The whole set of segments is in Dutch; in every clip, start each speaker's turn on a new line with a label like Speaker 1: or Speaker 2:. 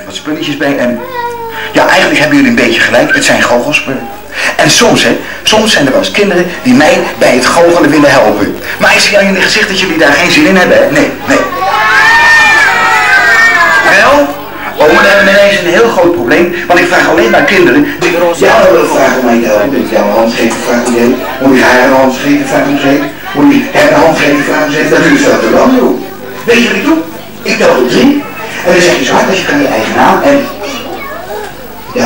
Speaker 1: wat spulletjes bij en... Ja, eigenlijk hebben jullie een beetje gelijk. Het zijn goochelspullen. En soms zijn er wel eens kinderen die mij bij het goochelen willen helpen. Maar ik zie aan jullie gezicht dat jullie daar geen zin in hebben, hè? Nee. Wel? Oh, maar dan hebben we ineens een heel groot probleem, want ik vraag alleen maar kinderen. Ja, dan wil ik vragen om mij te helpen. Moet ik jou een hand geven, vraag hoe heet. Moet je haar een hand geven, vraag hoe heet. Moet je hem een hand geven, vraag hoe heet. Dat doe je zo te dan doen. Weet je wat ik doe? Ik tel tot 3. En dan zeg je zo hard als je kan je eigen naam en... Ja.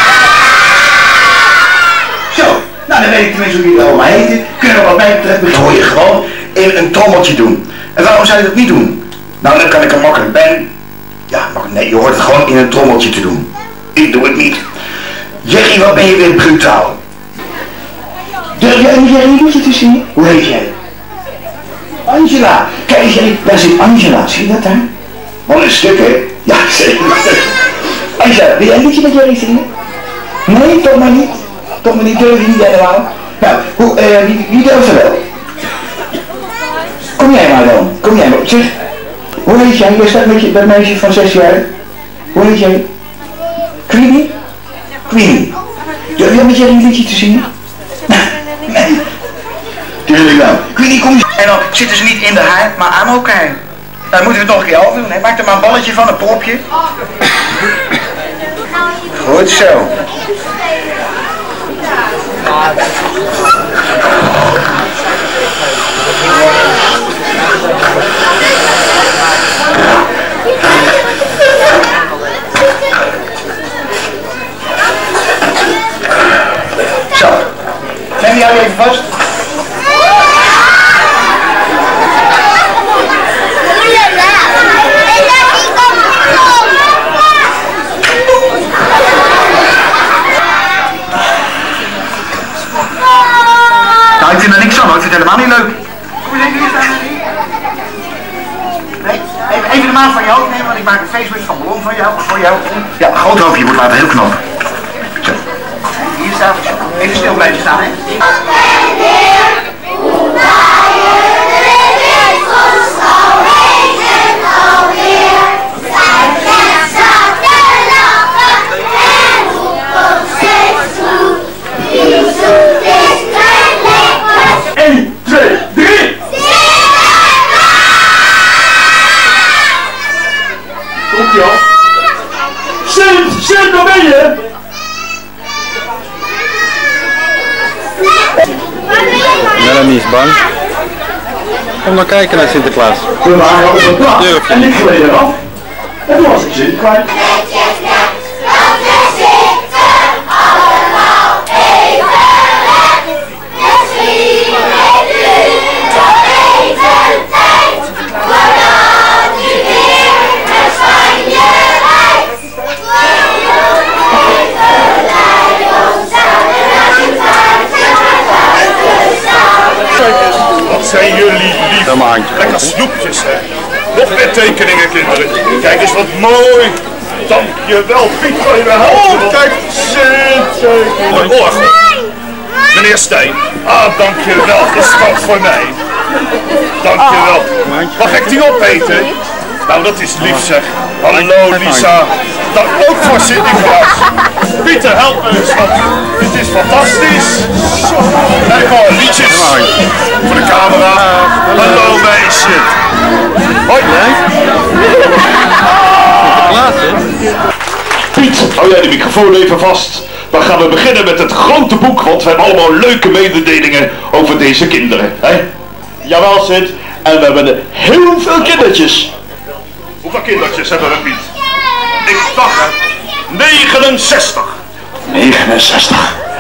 Speaker 1: Zo, nou dan weet ik tenminste hoe jullie allemaal heten. Kunnen we wat mij betreft beginnen gewoon in een trommeltje doen. En waarom zou je dat niet doen? Nou, dan kan ik er makkelijk bij. Ja, nee, je hoort het gewoon in een trommeltje te doen. Ik doe het niet. Jerry, wat ben je weer brutaal. Durf jij een liedje te zien? Hoe heet jij? Angela. Kijk eens, Jerry, daar zit Angela. Zie je dat daar? Wat een stuk, hè? Ja, zeker. Angela, wil jij een liedje met Jerry zingen? Nee, toch maar niet. Toch maar niet, durf je niet helemaal. Nou, wie durft er wel? Kom jij maar dan. Kom jij maar. Zeg, hoe heet jij? Jij staat met dat meisje van 6 jaar. Hoe heet jij? Queenie? Queenie. Durf jij met Jerry een liedje te zingen? Nee. Tuurlijk wel. Queenie, kom je. En dan zitten ze niet in de haar, maar aan elkaar. Dan moeten we het nog een keer over doen. Maak er maar een balletje van, een propje. Goed zo. Zo. Neem jou even vast. Nou, ik vind er niks aan hoor, ik vind het helemaal niet leuk. Kom je hier staan? Nee? Even de maat van je hoofd nemen, want ik maak een facelift van ballon van jou, voor jou. Ja, een groot hoofdje wordt later heel knap. Zo. Hier staat het. Even stil blijven staan, hè.
Speaker 2: Sint, waar ben je?
Speaker 3: Melanie is bang. Kom dan kijken naar Sinterklaas.
Speaker 2: We waren op een plaats en ik gleed eraf. En toen was ik Sint kwijt.
Speaker 4: Zijn jullie lief? Lekker snoepjes, hè? Nog meer tekeningen, kinderen. Kijk eens wat mooi. Dankjewel, Piet, van je helpen. Oh, kijk, Sint. Oh, meneer Stijn. Ah, dankjewel. Dat is wat voor mij. Dankjewel. Mag ik die opeten? Nou, dat is lief, zeg. Hallo, Lisa. Dat ook voor Sinterklaas. Pieter, help me eens, want dit is fantastisch. Kijk maar, liedjes voor de camera. Hallo meisje. Hoi. Piet, hou jij de microfoon even vast. Dan gaan we beginnen met het grote boek, want we hebben allemaal leuke mededelingen over deze kinderen. Hè? Jawel, Sint. En we hebben heel veel kindertjes. Hoeveel kindertjes hebben we, Piet? Ik dacht 69. 69.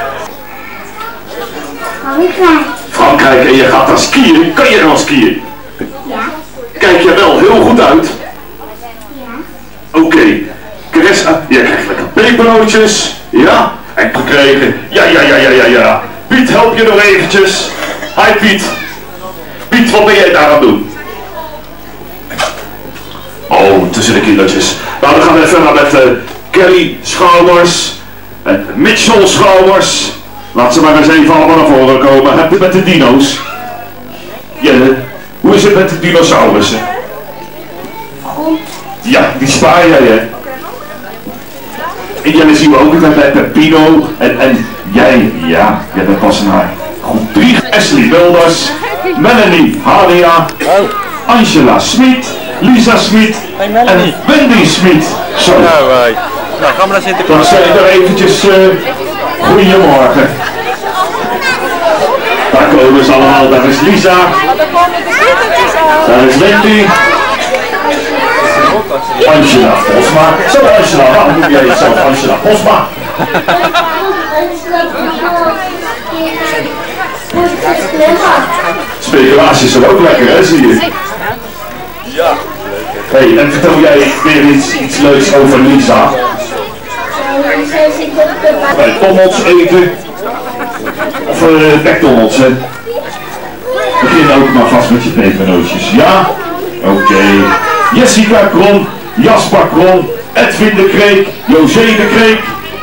Speaker 4: Frankrijk en je gaat daar skiën. Kan je dan skiën?
Speaker 5: Ja.
Speaker 4: Kijk je wel heel goed uit?
Speaker 5: Ja.
Speaker 4: Oké. Carissa, jij krijgt lekker pepernootjes. Ja. En gekregen. Ja. Piet, help je nog eventjes. Hi Piet. Piet, wat ben jij daar aan het doen? Oh, tussen de kindertjes. Nou, dan gaan we verder met Kelly Schouwers en Mitchell Schouwers. Laat ze maar eens even allemaal naar voren komen. Heb je met de dino's? Jelle, hoe is het met de dinosaurussen?
Speaker 5: Goed.
Speaker 4: Ja, die spaar jij, hè?
Speaker 2: En jullie zien we ook altijd bij Peppino. En jij, ja, dat was naar groep 3. Ashley Wilders, Melanie Hadia, Angela Smit, Lisa Smit en Wendy Smit. Zo.
Speaker 3: Nou, gaan we naar Sinterklaas.
Speaker 2: Dan zijn er eventjes goedemorgen. Daar komen ze allemaal. Daar is Lisa. Daar is Wendy. Angela Posma. Zo Angela, waarom noem jij jezelf Angela Posma? Speculatie is er ook lekker, hè, zie je?
Speaker 4: Ja.
Speaker 2: Hey, en vertel jij weer iets leuks over Lisa? Bij Tommels eten. Of McDonald's, hè? Begin ook maar vast met je pepernootjes, ja? Oké. Jessica Kron, Jasper Kron, Edwin de Kreek, José de Kreek.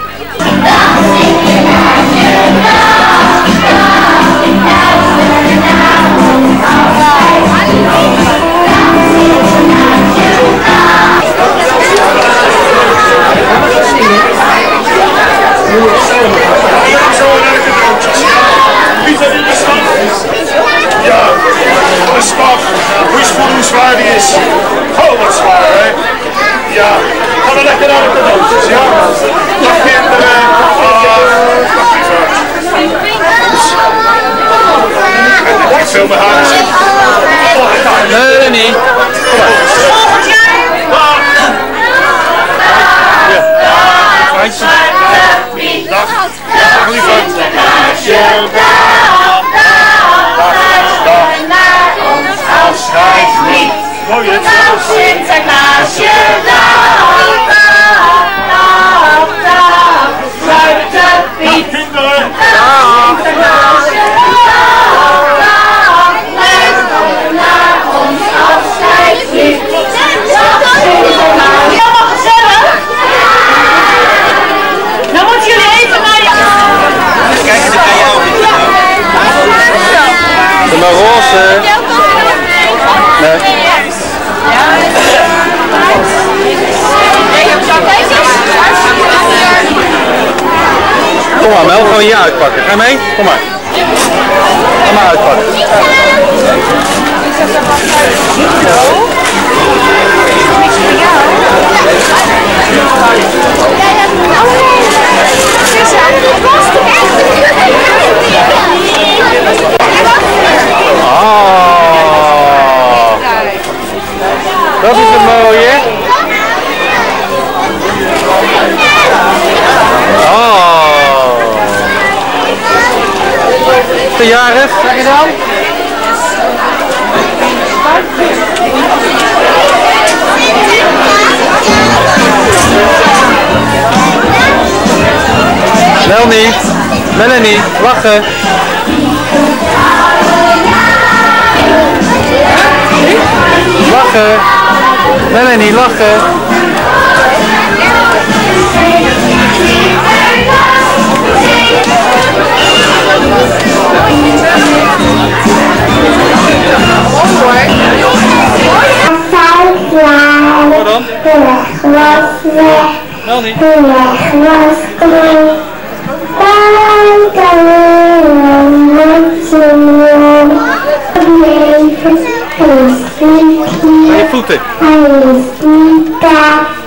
Speaker 4: Ja, de staf. Hoe is voelen hoe zwaar die is? Oh, wat zwaar, hè? Ja, gaan we lekker naar de cadeautjes, ja? Dag kinderen. En ik veel meer haar.
Speaker 3: Nee, niet.
Speaker 4: Dag. Dag, lieverd. Schrijf niet. Mooi, hè?
Speaker 6: Sinterklaasje, dag, dag, dag, dag, Zwarte Piet.
Speaker 4: Kinderen.
Speaker 6: Sinterklaasje, dag, dag, luister naar ons afscheidslied. Dag Sinterklaas. Allemaal gezellig? Dan moeten jullie even naar je...
Speaker 3: Kijk, dit kan jou niet. Doe maar roze. Nee. Kom maar Mel, gewoon hier uitpakken. Ga je mee? Kom maar. Ga maar uitpakken. Dat is een mooie. Oh. Verjarig, zeg je dan? Melanie, Melanie, lachen. Lachen. Melanie, lachen. Wat dan? Melanie. Aan je voeten.